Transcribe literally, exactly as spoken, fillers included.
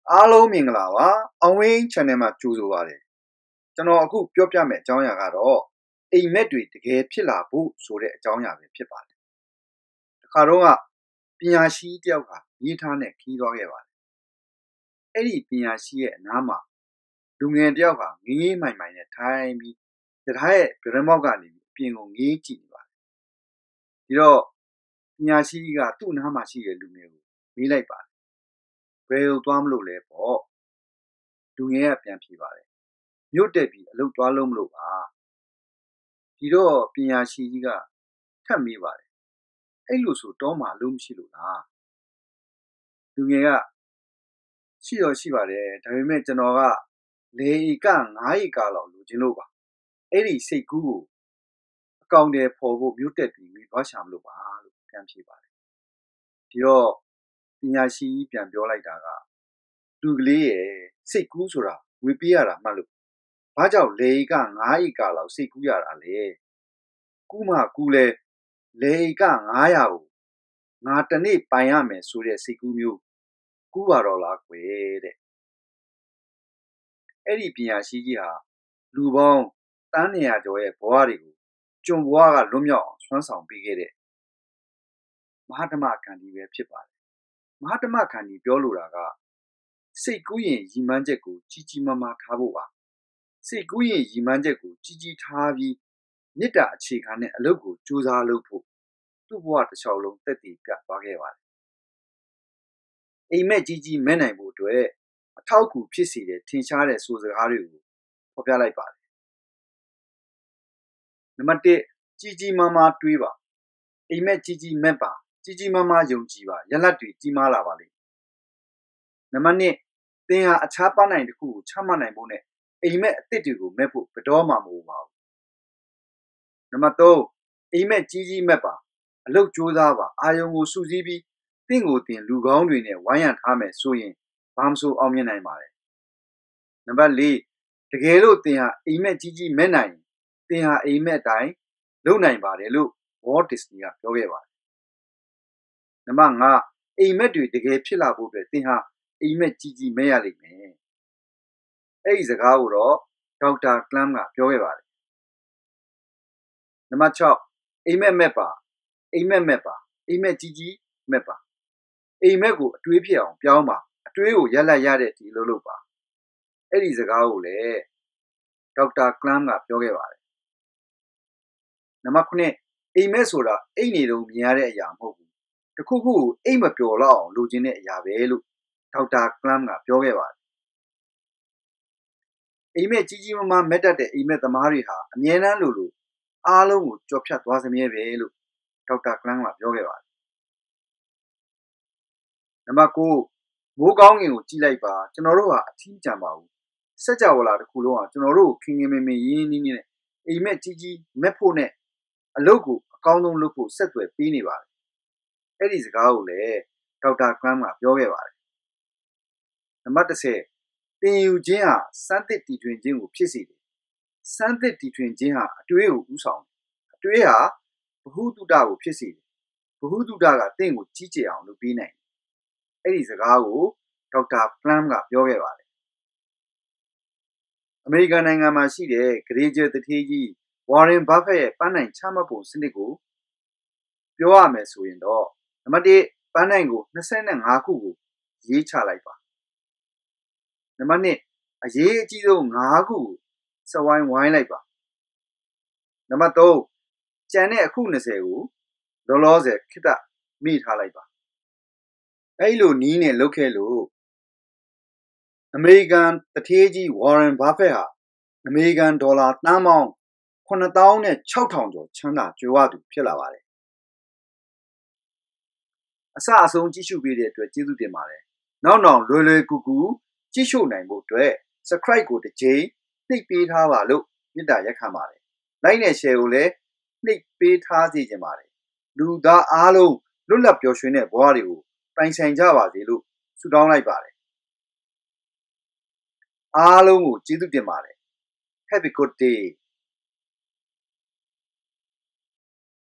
အားလုံးမင်္ဂလာပါအောင်ဝင်း channel မှာကြိုဆိုပါရစေကျွန်တော်အခုပြောပြမယ့်အကြောင်းအရာကတော့အိမ်မက်တွေတကယ်ဖြစ်လာဖို့ဆိုတဲ့အကြောင်းအရာပဲဖြစ်ပါတယ်တခါတော့ကပညာရှိတယောက်ကရေးထားနဲ့ခီးသွားခဲ့ပါတယ်အဲ့ဒီပညာရှိရဲ့အနားမှာလူငယ်တယောက်ကငင်းငင်းမိုင်မိုင်နဲ့ထိုင်ပြီးတရားရဲ့ဗရမောက်ကနေအပြင်ကိုငေးကြည့်နေပါတယ်ဒီတော့ပညာရှိကသူ့နားမှာရှိတဲ့လူငယ်ကိုမေးလိုက်ပါတယ်ဘယ်လိုသွားမလို့လဲပေါ့လူငယ်ကပြန်ဖြေပါတယ်မြို့တက်ပြီးအလုပ်သွားလုံးမလို့ပါဒီတော့ပညာရှိကြီးကထပ်မေးပါတယ်အဲ့လိုဆိုတောမှာအလုပ်မရှိလို့လားလူငယ်ကရှိတော့ရှိပါတယ်ဒါပေမဲ့ကျွန်တော်ကလေဧကငါးဧကလောက်လိုချင်လို့ပါအဲ့ဒီစိတ်ကူးကိုအကောင်တယ်ပေါ်ဖို့မြို့တက်ပြီးမိသွားရှာမလို့ပါလို့ပြန်ဖြေပါတယ်ဒီတော့ပညာရှိကြီးပြန်ပြောလိုက်တာကလူကလေးရဲ့စိတ်ကူးဆိုတာဝေပေးရတာမှတ်လို့ဘာကြောင့်လေဧကငါးဧကလောက်စိတ်ကူးရတာလဲကူးမှကူးလဲလေဧကငါးရာကိုငါတနေ့ပိုင်ရမယ်ဆိုတဲ့စိတ်ကူးမျိုးကူးပါတော့လားကွယ်တဲ့အဲ့ဒီပညာရှိကြီးဟာလူပေါင်းတန်းနေရာကျော်ရဲ့ဘဝတွေကိုကျွန်ဘဝကလွတ်မြောက်အောင်ဆွမ်းဆောင်ပေးခဲ့တဲ့မဟာဓမ္မဂန္ဒီပဲဖြစ်ပါတယ်မဟာဓမ္မဂန္ဒီပြောလိုတာကစိတ်ကူးရင်ရည်မှန်းချက်ကိုကြီးကြီးမားမားထားဖို့ပါစိတ်ကူးရင်ရည်မှန်းချက်ကိုကြီးကြီးထားပြီးမေတ္တာအခြေခံတဲ့အလုပ်ကိုကြိုးစားလုပ်ဖို့သူ့ဘဝတစ်လျှောက်လုံးသက်တည်ပြသွားခဲ့ပါတယ်အိမ်မက်ကြီးကြီးမဲ့နိုင်ဖို့အတွက်အထောက်အကူဖြစ်စေတဲ့ထင်ရှားတဲ့ဆိုစကားတွေကိုဖော်ပြလိုက်ပါတယ်နံပါတ်တစ်ကြီးကြီးမားမားတွေးပါအိမ်မက်ကြီးကြီးမဲ့ပါကြီးကြီးမားမားယုံကြည်ပါရလတ်တွေကြီးမားလာပါလိမ့်နံပါတ်နှစ်သင်ဟာအခြားပန်းနိုင်တစ်ခုကိုချမှတ်နိုင်ဖို့နဲ့အိမ်မက်အသစ်တွေကိုမဲ့ဖို့ဘယ်တော့မှမဟုတ်ပါဘူးနံပါတ်သုံးအိမ်မက်ကြီးကြီးမဲ့ပါအလုပ်ကြိုးစားပါအာယုံကိုစုစည်းပြီးသင်ကိုသင်လူကောင်းတွေနဲ့ဝိုင်းရံထားမယ်ဆိုရင်ဘာမှမဆိုအောင်မြင်နိုင်ပါတယ်နံပါတ်လေးတကယ်လို့သင်ဟာအိမ်မက်ကြီးကြီးမဲ့နိုင်ရင်သင်ဟာအိမ်မက်တိုင်းလုပ်နိုင်ပါတယ်လို့ Walt Disney ကပြောခဲ့ပါတယ်နံပါတ်ငါအိမ်မက်တွေတကယ်ဖြစ်လာဖို့အတွက်သင်ဟာအိမ်မက်ကြီးကြီးမဲ့ရလိမ့်မယ်အဲ့ဒီစကားကိုတော့ဒေါက်တာကလမ်ကပြောခဲ့ပါတယ်နံပါတ်၆အိမ်မက်မက်ပါအိမ်မက်မက်ပါအိမ်မက်ကြီးကြီးမက်ပါအိမ်မက်ကိုအတွေးဖြစ်အောင်ပြောင်းပါအတွေးကိုရက်လက်ရတဲ့အထိလုပ်လို့ပါအဲ့ဒီစကားကိုလည်းဒေါက်တာကလမ်ကပြောခဲ့ပါတယ်နံပါတ်ခုအိမ်မက်ဆိုတာအိမ်နေတော့မြင်ရတဲ့အရာမဟုတ်ဘူးတခုခုကိုအိမ်မပျော်လောက်အောင်လိုချင်တဲ့အရာပဲလို့ဒေါက်တာကလမ်ကပြောခဲ့ပါတယ်အိမ်မက်ကြီးကြီးမားမားမက်တတ်တဲ့အိမ်မက်သမားတွေဟာအမြဲတမ်းလိုလိုအားလုံးကိုကြော်ဖြတ်သွားစမြဲပဲလို့ဒေါက်တာကလမ်ကပြောခဲ့ပါတယ်နံပါတ်၉မိုးကောင်းကင်ကိုကြည့်လိုက်ပါကျွန်တော်တို့ဟာအထီးကျန်ပါဘူးစက်ကြဝဠာတစ်ခုလုံးဟာကျွန်တော်တို့ခင်ခင်မင်မင်ရင်းရင်းနှီးနှီးနဲ့အိမ်မက်ကြီးကြီးမက်ဖို့နဲ့အလုပ်ကိုအကောင်းဆုံးလုပ်ဖို့ဆက်သွယ်ပေးနေပါတယ်အဲ့ဒီစကားကိုလည်းဒေါက်တာကလမ်ကပြောခဲ့ပါတယ်နံပါတ်၁၀တင်ယူခြင်းဟာစမ်းသစ်တီထွင်ခြင်းကိုဖြစ်စေတယ်စမ်းသစ်တီထွင်ခြင်းဟာအတွေးကိုဥဆောင်အတွေးဟာဘ ഹു တုတကိုဖြစ်စေတယ်ဘ ഹു တုတကတင့်ကိုကြီးကျယ်အောင်လုပ်ပေးနိုင်တယ်အဲ့ဒီစကားကိုဒေါက်တာကလမ်ကပြောခဲ့ပါတယ်အမေရိကန်နိုင်ငံမှာရှိတဲ့ဂရေဂျယ်တထေးကြီးဝါရင်ဘာဖက်ရဲ့ပန်းနိုင်ချမှတ်ပုံစနစ်ကိုပြောရမယ်ဆိုရင်တော့နံပါတ်တစ်ပန်းနိုင်ကို၂၅ခုကိုရေးချလိုက်ပါနံပါတ်နှစ်အရေးအကြီးဆုံး၅ခုကိုစဝိုင်းဝိုင်းလိုက်ပါနံပါတ်သုံးကျန်တဲ့အခု၂၀ကိုလောလောဆယ်ခိတမိထားလိုက်ပါအဲ့လိုနီးနဲ့လုတ်ခဲ့လို့အမေရိကန်တထေးကြီးဝါရင်ဘာဖက်ဟာအမေရိကန်ဒေါ်လာတန်းပေါင်းခုနှစ်သောင်းနဲ့ခြောက်ထောင်ကျော်ချမ်းသာကြွယ်ဝသူဖြစ်လာပါတယ်အစအဆုံးကြည့်ရှုပေးတဲ့အတွက်ကျေးဇူးတင်ပါတယ်နောက်နောက်လွယ်လွယ်ကူကူကြည့်ရှုနိုင်ဖို့အတွက် subscribe ကိုတစ်ချိန်နှိပ်ပေးထားပါလို့မေတ္တာရက်ခံပါတယ် like နဲ့ share ကိုလည်းနှိပ်ပေးထားစေချင်ပါတယ်လူသားအားလုံးလွတ်လပ်ပျော်ရွှင်တဲ့ဘဝတွေကိုပိုင်ဆိုင်ကြပါစေလို့ဆုတောင်းလိုက်ပါတယ်အားလုံးကိုကျေးဇူးတင်ပါတယ် Have a good day